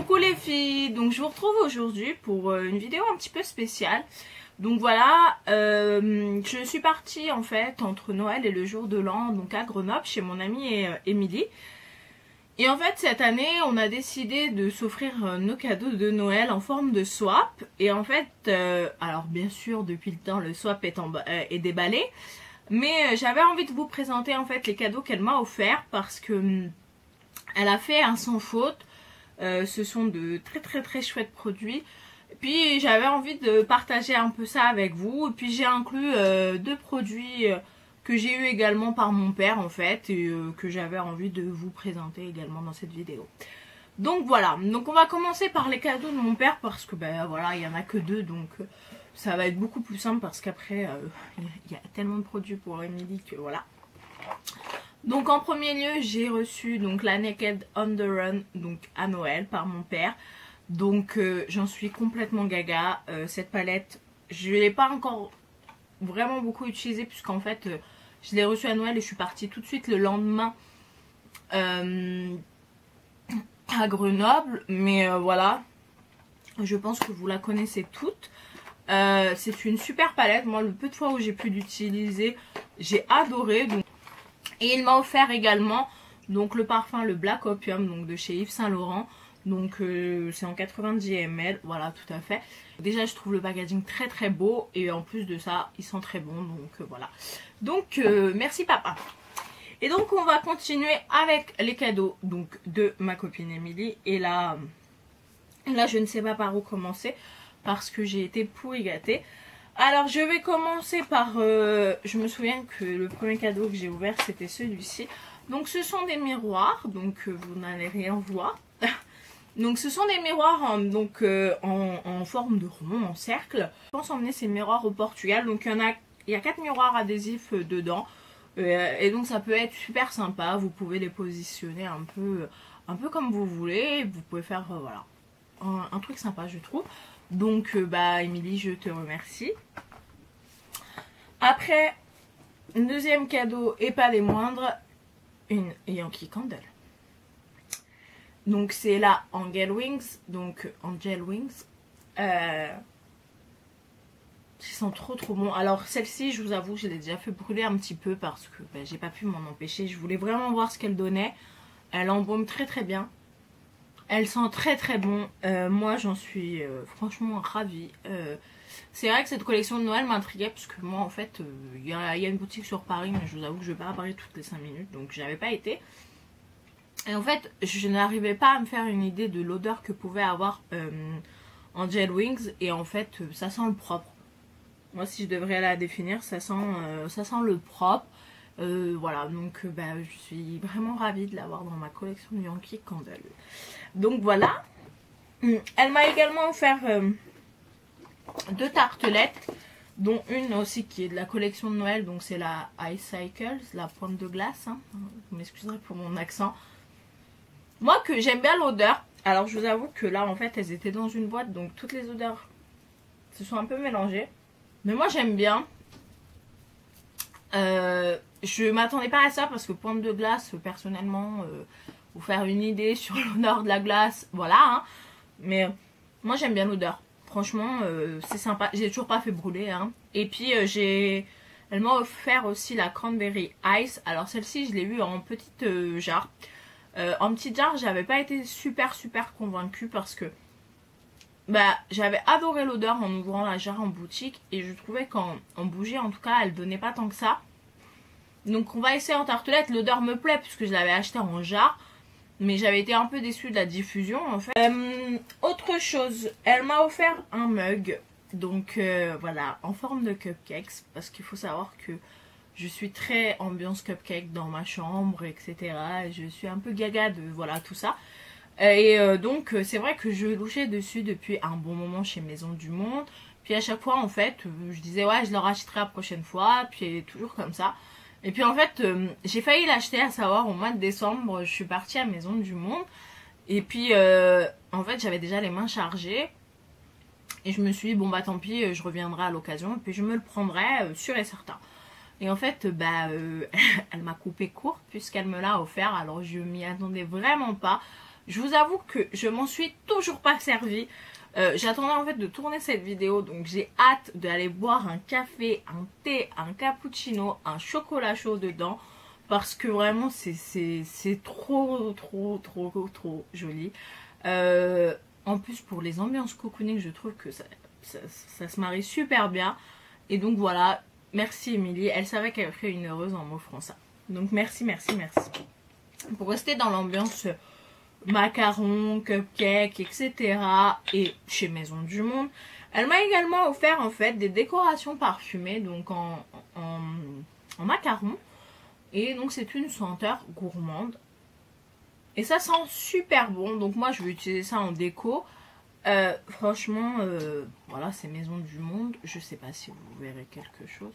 Coucou les filles, donc je vous retrouve aujourd'hui pour une vidéo un petit peu spéciale. Donc voilà, je suis partie en fait entre Noël et le jour de l'an, donc à Grenoble chez mon amie Émilie. Et en fait cette année on a décidé de s'offrir nos cadeaux de Noël en forme de swap. Et en fait, alors bien sûr depuis le temps le swap est déballé. Mais j'avais envie de vous présenter en fait les cadeaux qu'elle m'a offerts parce que elle a fait un sans faute. Ce sont de très chouettes produits. Puis j'avais envie de partager un peu ça avec vous. Et puis j'ai inclus deux produits que j'ai eu également par mon père en fait. Et que j'avais envie de vous présenter également dans cette vidéo. Donc voilà, donc on va commencer par les cadeaux de mon père parce que ben voilà, il n'y en a que deux, donc ça va être beaucoup plus simple parce qu'après il y a tellement de produits pour Emily que voilà. Donc en premier lieu j'ai reçu donc la Naked on the Run donc à Noël par mon père. Donc j'en suis complètement gaga. Cette palette je ne l'ai pas encore vraiment beaucoup utilisée puisqu'en fait je l'ai reçue à Noël et je suis partie tout de suite le lendemain à Grenoble, mais voilà, je pense que vous la connaissez toutes. C'est une super palette. Moi le peu de fois où j'ai pu l'utiliser j'ai adoré. Donc... et il m'a offert également donc le parfum le Black Opium donc de chez Yves Saint Laurent. Donc c'est en 90 ml, voilà, tout à fait. Déjà je trouve le packaging très beau et en plus de ça il sent très bon, donc voilà. Donc merci papa. Et donc on va continuer avec les cadeaux donc de ma copine Émilie. Et là je ne sais pas par où commencer parce que j'ai été pourri gâtée. Alors je vais commencer par, je me souviens que le premier cadeau que j'ai ouvert c'était celui-ci. Donc ce sont des miroirs, donc vous n'allez rien voir. Donc ce sont des miroirs en forme de rond, en cercle. Je pense emmener ces miroirs au Portugal. Donc il y a 4 miroirs adhésifs dedans. Et donc ça peut être super sympa. Vous pouvez les positionner un peu comme vous voulez. Vous pouvez faire voilà, un truc sympa je trouve. Donc bah Émilie, je te remercie. Après, deuxième cadeau et pas des moindres, une Yankee Candle. Donc c'est la Angel Wings, donc Angel Wings. Qui sont trop bon. Alors celle-ci, je vous avoue, je l'ai déjà fait brûler un petit peu parce que ben, j'ai pas pu m'en empêcher. Je voulais vraiment voir ce qu'elle donnait. Elle embaume très bien. Elle sent très bon. Moi j'en suis franchement ravie. C'est vrai que cette collection de Noël m'intriguait parce que moi en fait il y a une boutique sur Paris, mais je vous avoue que je vais pas à Paris toutes les 5 minutes, donc j'avais pas été. Et en fait je n'arrivais pas à me faire une idée de l'odeur que pouvait avoir Angel Wings. Et en fait ça sent le propre. Moi si je devrais la définir, ça sent le propre. Voilà, donc bah, je suis vraiment ravie de l'avoir dans ma collection de Yankee Candle. Donc voilà. Elle m'a également offert 2 tartelettes, dont une aussi qui est de la collection de Noël. Donc c'est la Ice Cycles, la pointe de glace, hein. Vous m'excuserez pour mon accent. Moi que j'aime bien l'odeur. Alors je vous avoue que là en fait elles étaient dans une boîte, donc toutes les odeurs se sont un peu mélangées. Mais moi j'aime bien. Je m'attendais pas à ça parce que pointe de glace, personnellement, vous faire une idée sur l'odeur de la glace, voilà. Hein. Mais moi j'aime bien l'odeur. Franchement, c'est sympa. J'ai toujours pas fait brûler. Hein. Et puis elle m'a offert aussi la Cranberry Ice. Alors celle-ci, je l'ai eue en petite jarre. En petite jarre, j'avais pas été super convaincue parce que bah, j'avais adoré l'odeur en ouvrant la jarre en boutique. Et je trouvais qu'en bougie, en tout cas, elle donnait pas tant que ça. Donc on va essayer en tartelette. L'odeur me plaît puisque je l'avais acheté en jarre. Mais j'avais été un peu déçue de la diffusion en fait. Autre chose, elle m'a offert un mug. Donc voilà, en forme de cupcakes. Parce qu'il faut savoir que je suis très ambiance cupcake dans ma chambre, etc. Et je suis un peu gaga de voilà tout ça. Et donc c'est vrai que je louchais dessus depuis un bon moment chez Maison du Monde. Puis à chaque fois en fait je disais ouais je le rachèterai la prochaine fois. Puis toujours comme ça. Et puis en fait j'ai failli l'acheter, à savoir au mois de décembre je suis partie à Maison du Monde. Et puis en fait j'avais déjà les mains chargées. Et je me suis dit bon bah tant pis, je reviendrai à l'occasion. Et puis je me le prendrai sûr et certain. Et en fait bah elle m'a coupé court puisqu'elle me l'a offert. Alors je m'y attendais vraiment pas. Je vous avoue que je m'en suis toujours pas servi. J'attendais en fait de tourner cette vidéo, donc j'ai hâte d'aller boire un café, un thé, un cappuccino, un chocolat chaud dedans. Parce que vraiment c'est trop joli. En plus pour les ambiances cocooning, je trouve que ça se marie super bien. Et donc voilà, merci Émilie, elle savait qu'elle ferait une heureuse en m'offrant ça. Donc merci. Pour rester dans l'ambiance macarons, cupcakes, etc. et chez Maison du Monde, elle m'a également offert en fait des décorations parfumées, donc en macarons. Et donc c'est une senteur gourmande. Et ça sent super bon. Donc moi je vais utiliser ça en déco. Franchement, voilà, c'est Maison du Monde. Je sais pas si vous verrez quelque chose.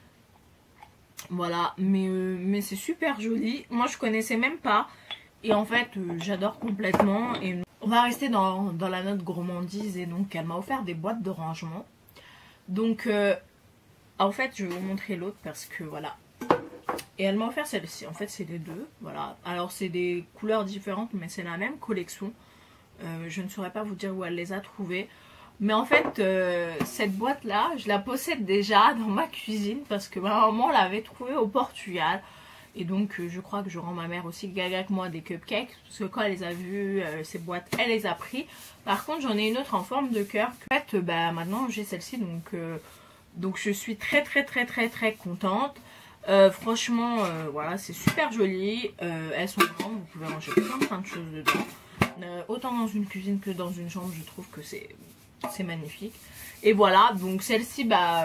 Voilà, mais c'est super joli. Moi je connaissais même pas. Et en fait j'adore complètement. Et on va rester dans la note gourmandise. Et donc elle m'a offert des boîtes de rangement. Donc en fait je vais vous montrer l'autre parce que voilà. Et elle m'a offert celle-ci, en fait c'est les deux, voilà. Alors c'est des couleurs différentes mais c'est la même collection. Je ne saurais pas vous dire où elle les a trouvées. Mais en fait cette boîte là, je la possède déjà dans ma cuisine parce que ma maman l'avait trouvée au Portugal. Et donc je crois que je rends ma mère aussi gaga que moi des cupcakes. Parce que quand elle les a vus, ces boîtes, elle les a pris. Par contre j'en ai une autre en forme de cœur. En fait maintenant j'ai celle-ci donc je suis très contente. Franchement voilà, c'est super joli. Elles sont grandes, vous pouvez ranger plein de choses dedans, autant dans une cuisine que dans une chambre. Je trouve que c'est magnifique. Et voilà, donc celle-ci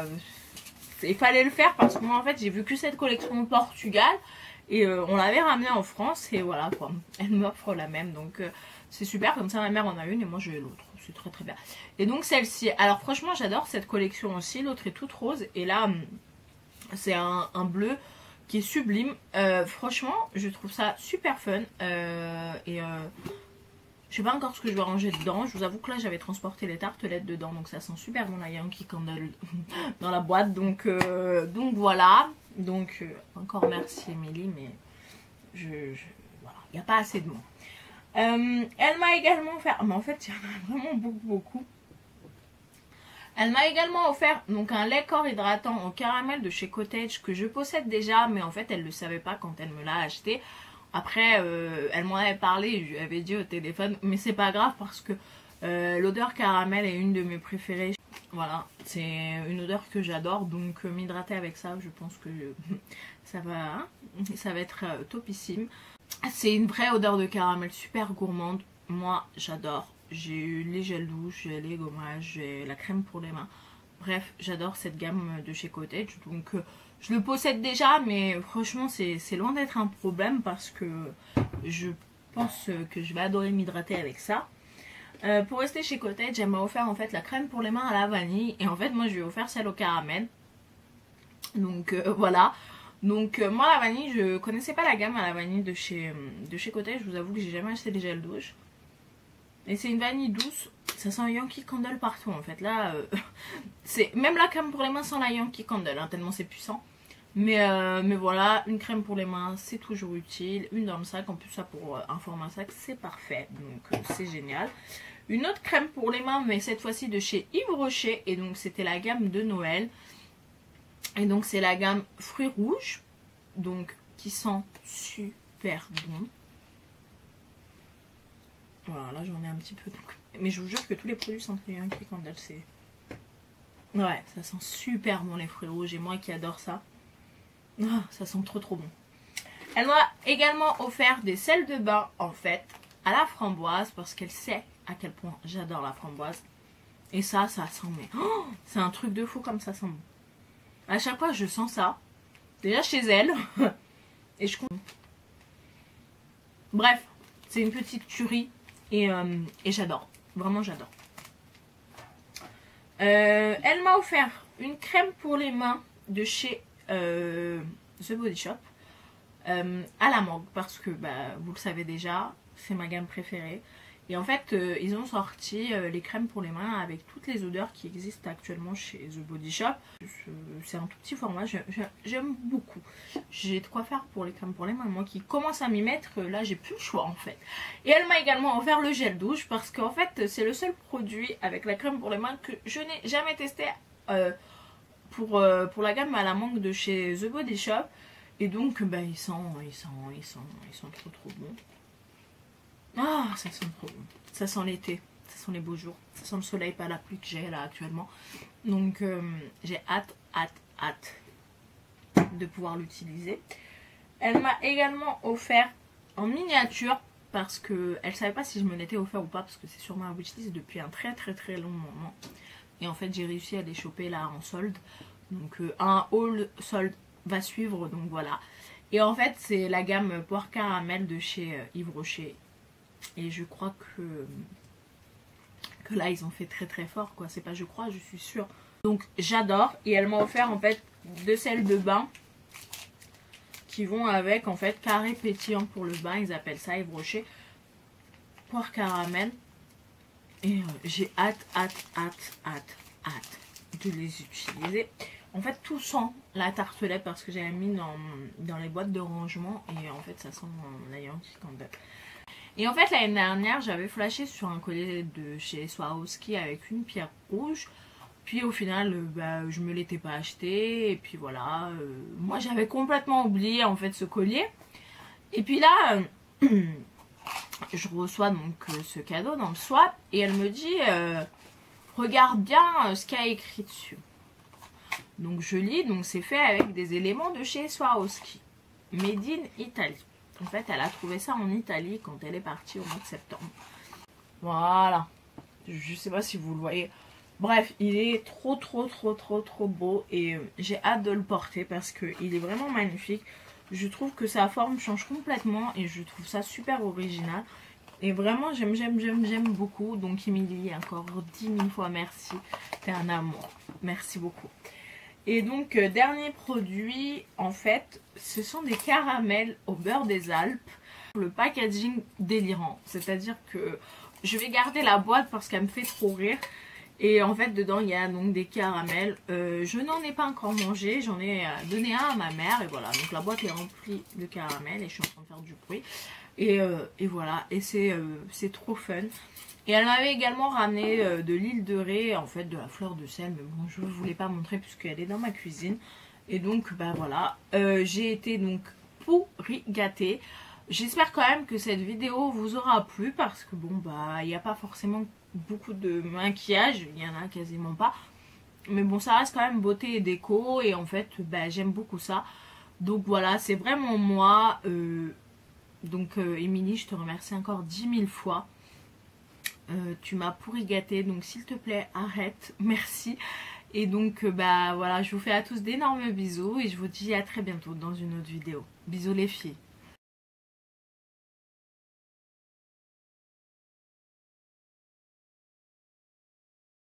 il fallait le faire parce que moi en fait j'ai vu que cette collection au Portugal et on l'avait ramenée en France et voilà quoi, elle m'offre la même, donc c'est super. Comme ça ma mère en a une et moi j'ai l'autre, c'est très bien. Et donc celle-ci, alors franchement j'adore cette collection aussi. L'autre est toute rose et là c'est un bleu qui est sublime. Franchement je trouve ça super fun. Je sais pas encore ce que je vais ranger dedans. Je vous avoue que là j'avais transporté les tartelettes dedans, donc ça sent super bon la Yankee Candle dans la boîte. Donc voilà. Donc encore merci Émilie, mais voilà, il n'y a pas assez de mots. Elle m'a également offert, mais en fait il y en a vraiment beaucoup. Elle m'a également offert donc un lait corps hydratant au caramel de chez Cottage que je possède déjà, mais en fait elle ne le savait pas quand elle me l'a acheté. Après elle m'en avait parlé, je lui avais dit au téléphone, mais c'est pas grave parce que l'odeur caramel est une de mes préférées. Voilà, c'est une odeur que j'adore, donc m'hydrater avec ça, je pense que ça va être topissime. C'est une vraie odeur de caramel super gourmande, moi j'adore. J'ai eu les gels douche, j'ai les gommages, j'ai la crème pour les mains. Bref, j'adore cette gamme de chez Cottage. Donc je le possède déjà, mais franchement c'est loin d'être un problème parce que je pense que je vais adorer m'hydrater avec ça. Pour rester chez Cottage, elle m'a offert en fait la crème pour les mains à la vanille. Et en fait moi je lui ai offert celle au caramel. Donc voilà. Donc moi la vanille, je connaissais pas la gamme à la vanille de chez Cottage. Je vous avoue que j'ai jamais acheté des gels douche. Et c'est une vanille douce, ça sent Yankee Candle partout en fait. Là, c'est même la crème pour les mains sans la Yankee Candle, hein, tellement c'est puissant. Mais voilà, une crème pour les mains, c'est toujours utile. Une dans le sac, en plus ça pour un format sac, c'est parfait. Donc c'est génial. Une autre crème pour les mains, mais cette fois-ci de chez Yves Rocher. Et donc c'était la gamme de Noël. Et donc c'est la gamme fruits rouges, donc qui sent super bon. Voilà, là j'en ai un petit peu. Mais je vous jure que tous les produits sentent Yankee Candle, c'est... Ouais, ça sent super bon les fruits rouges. Et moi qui adore ça. Ah, ça sent trop bon. Elle m'a également offert des sels de bain en fait à la framboise parce qu'elle sait à quel point j'adore la framboise. Et ça sent mais... Oh, c'est un truc de fou comme ça sent bon. À chaque fois je sens ça. Déjà chez elle. Et je... Bref, c'est une petite tuerie. Et j'adore, vraiment j'adore. Elle m'a offert une crème pour les mains de chez The Body Shop à la mangue parce que vous le savez déjà, c'est ma gamme préférée. Et en fait, ils ont sorti les crèmes pour les mains avec toutes les odeurs qui existent actuellement chez The Body Shop. C'est un tout petit format, j'aime beaucoup. J'ai de quoi faire pour les crèmes pour les mains. Moi qui commence à m'y mettre, là j'ai plus le choix en fait. Et elle m'a également offert le gel douche parce qu'en fait c'est le seul produit avec la crème pour les mains que je n'ai jamais testé pour la gamme à la mangue de chez The Body Shop. Et donc bah, ils sont trop bons. Ah, ça sent trop bon. Ça sent l'été, ça sent les beaux jours, ça sent le soleil, pas la pluie que j'ai là actuellement. Donc j'ai hâte de pouvoir l'utiliser. Elle m'a également offert en miniature parce que elle savait pas si je me l'étais offert ou pas parce que c'est sur ma wishlist depuis un très long moment. Et en fait j'ai réussi à les choper là en solde. Donc un haul solde va suivre, donc voilà. Et en fait c'est la gamme Poire Caramel de chez Yves Rocher. Et je crois que là ils ont fait très fort quoi. C'est pas je crois, je suis sûre. Donc j'adore. Et elle m'a offert en fait 2 sels de bain qui vont avec en fait carré pétillant pour le bain. Ils appellent ça Yves Rocher Poire Caramel. Et j'ai hâte de les utiliser. En fait tout sent la tartelette parce que j'avais mis dans les boîtes de rangement. Et en fait ça sent la Yankee Candle. Et en fait l'année dernière j'avais flashé sur un collier de chez Swarovski avec une pierre rouge. Puis au final bah, je me l'étais pas acheté. Et puis voilà, moi j'avais complètement oublié en fait ce collier. Et puis là je reçois donc ce cadeau dans le swap. Et elle me dit regarde bien ce qu'il y a écrit dessus. Donc je lis, donc c'est fait avec des éléments de chez Swarovski. Made in Italy. En fait, elle a trouvé ça en Italie quand elle est partie au mois de septembre. Voilà. Je sais pas si vous le voyez. Bref, il est trop beau. Et j'ai hâte de le porter parce qu'il est vraiment magnifique. Je trouve que sa forme change complètement. Et je trouve ça super original. Et vraiment, j'aime beaucoup. Donc, Émilie, encore 10 000 fois merci. T'es un amour. Merci beaucoup. Et donc dernier produit en fait ce sont des caramels au beurre des Alpes. Le packaging délirant, c'est à dire que je vais garder la boîte parce qu'elle me fait trop rire. Et en fait dedans il y a donc des caramels. Je n'en ai pas encore mangé, j'en ai donné un à ma mère. Et voilà, donc la boîte est remplie de caramels et je suis en train de faire du bruit. Et voilà, et c'est trop fun. Et elle m'avait également ramené de l'huile de Ré, en fait de la fleur de sel, mais bon je ne voulais pas montrer puisqu'elle est dans ma cuisine. Et donc bah voilà, j'ai été donc pourri gâtée. J'espère quand même que cette vidéo vous aura plu parce que bon bah il n'y a pas forcément beaucoup de maquillage, il n'y en a quasiment pas. Mais bon ça reste quand même beauté et déco et en fait bah, j'aime beaucoup ça. Donc voilà, c'est vraiment moi. Donc Émilie, je te remercie encore 10 000 fois. Tu m'as pourri gâtée, donc s'il te plaît arrête, merci. Et donc bah voilà, je vous fais à tous d'énormes bisous et je vous dis à très bientôt dans une autre vidéo. Bisous les filles.